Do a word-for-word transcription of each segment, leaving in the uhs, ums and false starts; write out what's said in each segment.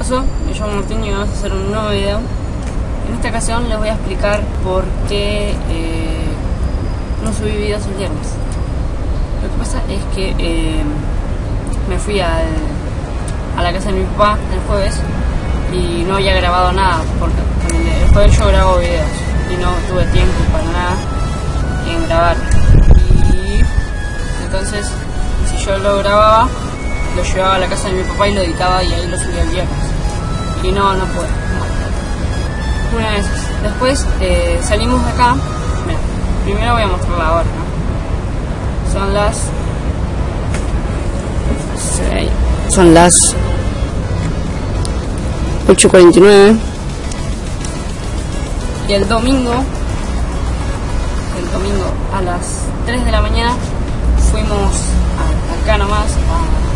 pasó? Me llamo Martín y vamos a hacer un nuevo video. En esta ocasión les voy a explicar por qué eh, no subí videos el viernes. Lo que pasa es que eh, me fui al, a la casa de mi papá el jueves y no había grabado nada, porque el jueves yo grabo videos y no tuve tiempo para nada en grabar. Y entonces, si yo lo grababa, lo llevaba a la casa de mi papá y lo editaba y ahí lo subía el viernes. Y no, no puedo. No. Una vez. Después eh, salimos de acá. Mira, primero voy a mostrar la hora, ¿no? Son las... Son las ocho cuarenta y nueve. Y el domingo, el domingo a las tres de la mañana fuimos a, acá nomás a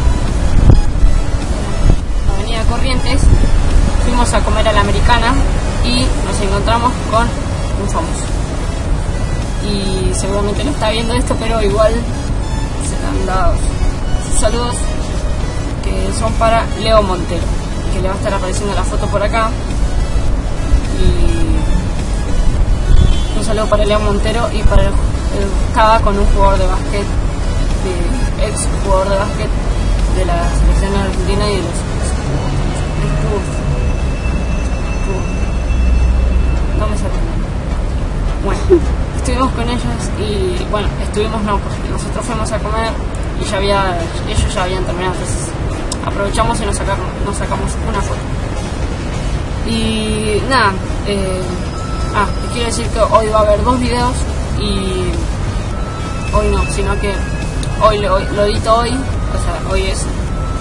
Avenida Corrientes, fuimos a comer a la Americana y nos encontramos con un famoso. Y seguramente no está viendo esto, pero igual se le han dado sus saludos, que son para Leo Montero, que le va a estar apareciendo la foto por acá. Y un saludo para Leo Montero y para el, el estaba con un jugador de básquet, de, ex jugador de básquet de la selección argentina y de los no me sorprende. Bueno, estuvimos con ellos y bueno, estuvimos no, porque nosotros fuimos a comer y ya había, ellos ya habían terminado, entonces aprovechamos y nos sacamos, nos sacamos una foto. Y nada, eh, ah, les quiero decir que hoy va a haber dos videos y hoy no, sino que hoy lo, lo edito hoy, o sea, hoy es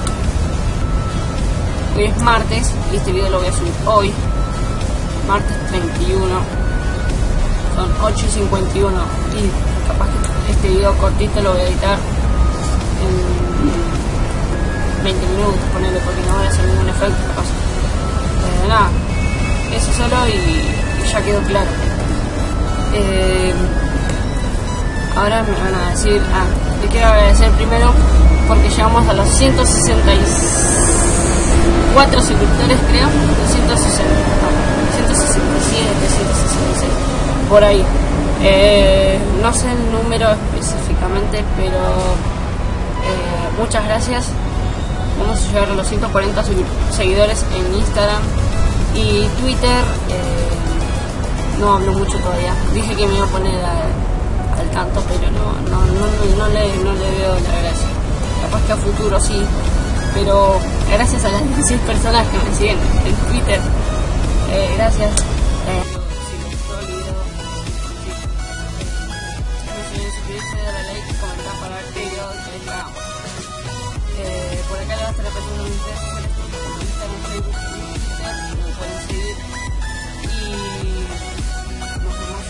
hoy es martes y este video lo voy a subir hoy, martes treinta y uno, son ocho y cincuenta y uno y capaz que este video cortito lo voy a editar en veinte minutos, ponerle, porque no voy a hacer ningún efecto, capaz. Eh, nada, eso solo y, y ya quedó claro. Eh, ahora me van a decir, ah, le quiero agradecer primero porque llegamos a los ciento sesenta y cuatro suscriptores, creo, ciento sesenta, no, ciento sesenta y siete, ciento sesenta y seis, por ahí. Eh, no sé el número específicamente, pero eh, muchas gracias. Vamos a llegar a los ciento cuarenta seguidores en Instagram y Twitter. Eh, no hablo mucho todavía. Dije que me iba a poner a, al tanto, pero no, no, no, no, no, le, no le veo la gracia. Capaz que a futuro sí, pero gracias a las dieciséis personas que me siguen en Twitter. Eh, gracias. Eh, si les gustó el video, no se olviden suscribirse, darle like y comentar para ver qué video querés que hagamos. Eh, por acá le va a estar apareciendo mis redes sociales, como Instagram, Facebook y Twitter, me pueden seguir. Y nos vemos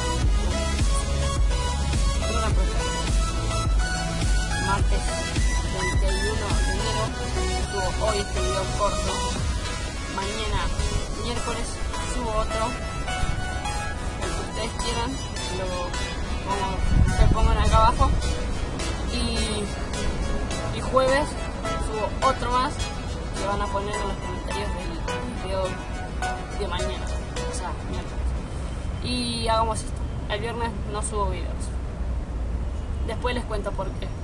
en una próxima. Martes treinta y uno de enero, subo hoy este video corto. Mañana, miércoles, subo otro, el que ustedes quieran, lo pongo, se pongan acá abajo. Y y jueves subo otro más que van a poner en los comentarios del video de mañana, o sea, miércoles. Y hagamos esto, el viernes no subo videos, después les cuento por qué.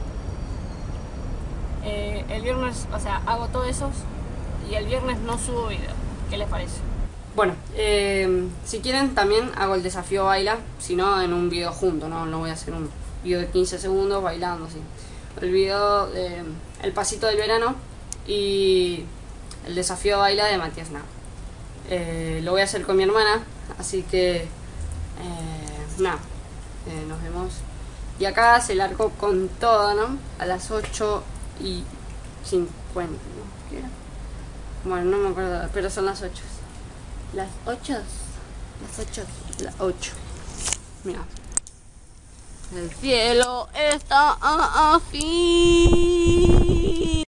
Eh, el viernes, o sea, hago todos esos y el viernes no subo video. ¿Qué les parece? Bueno, eh, si quieren también hago el desafío baila, si no en un video junto, no, no voy a hacer un video de quince segundos bailando, sí. El video de el pasito del verano y el desafío baila de Matías Nava. Eh, lo voy a hacer con mi hermana, así que eh, nada, eh, nos vemos. Y acá se largó con todo, ¿no? A las ocho y cincuenta, ¿no? ¿Qué era? Bueno, no me acuerdo, pero son las ocho. Las ocho. Las ocho. Las ocho. Mira. El cielo está así.